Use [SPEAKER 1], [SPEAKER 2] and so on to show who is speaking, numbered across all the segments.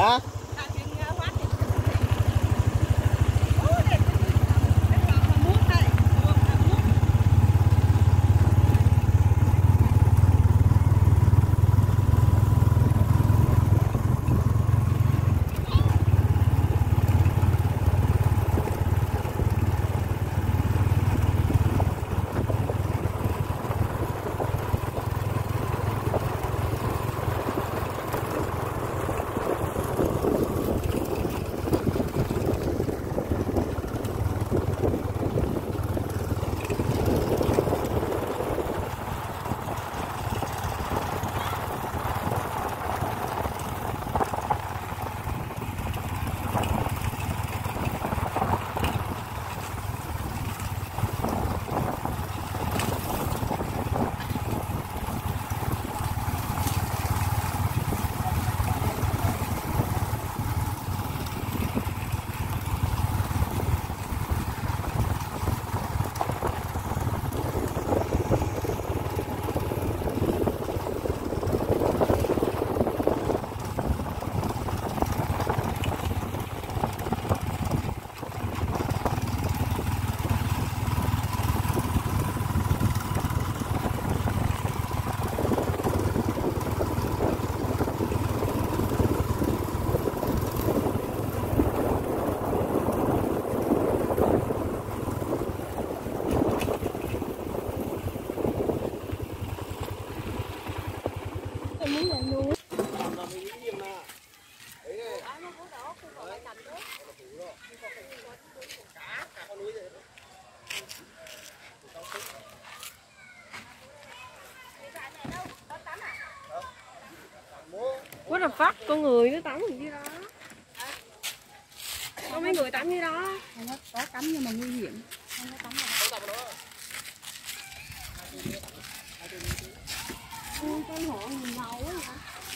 [SPEAKER 1] Hả?
[SPEAKER 2] What the fuck, con người nó tắm gì đó. Có mấy người tắm như đó.
[SPEAKER 3] Không có tắm nhưng mà nguy hiểm. Không có tắm đâu. Con hộ nhìn ngầu quá hả?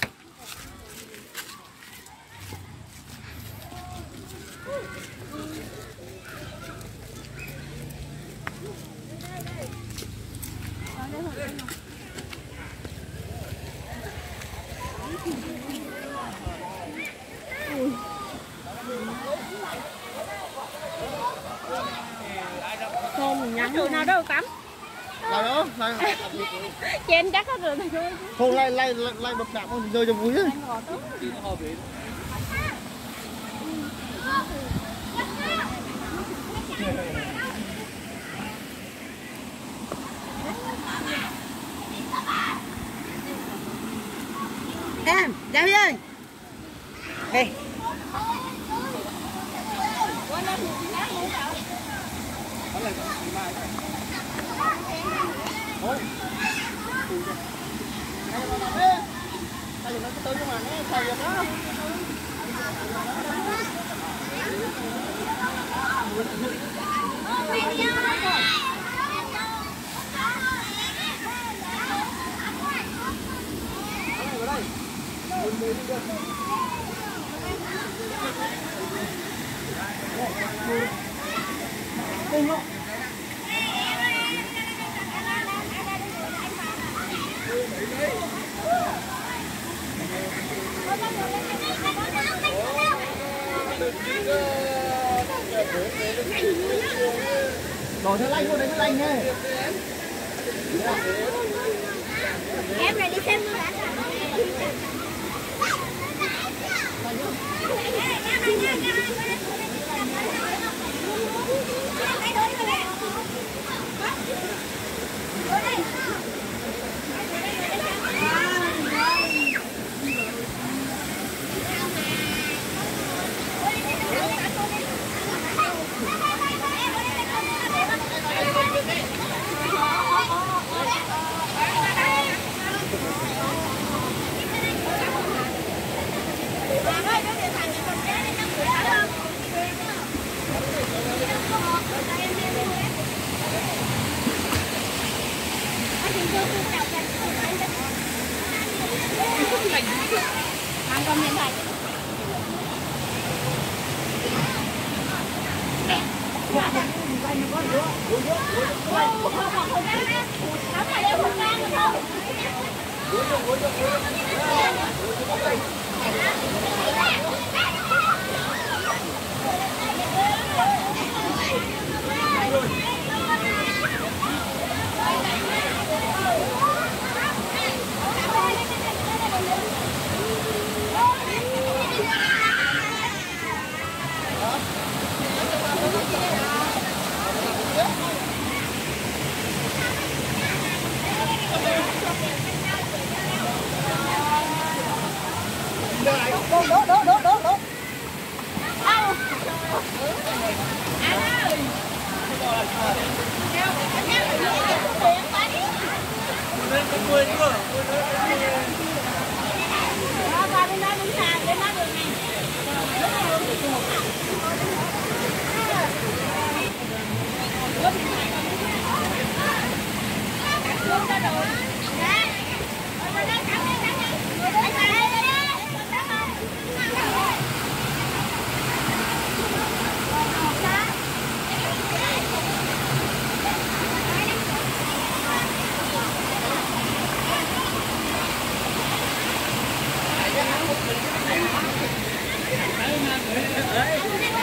[SPEAKER 2] Không nhắn rồi nào đâu tắm.
[SPEAKER 1] Lại đó, lại.
[SPEAKER 2] Chen chắc hết rồi.
[SPEAKER 1] Không lại bập đạp con rơi cho vui á.
[SPEAKER 3] Em, Giang ơi. Ê.
[SPEAKER 1] Rồi nó lanh vô đấy, nó lanh nhé.
[SPEAKER 4] Em này đi xem mưa đã. Ăn con miếng này. Không Qua bên đó đứng xa, bên đó đường này. Luôn ra rồi. Dạ. Ở đây cắm đi, cắm đi. Ở đây, đây. Đấy.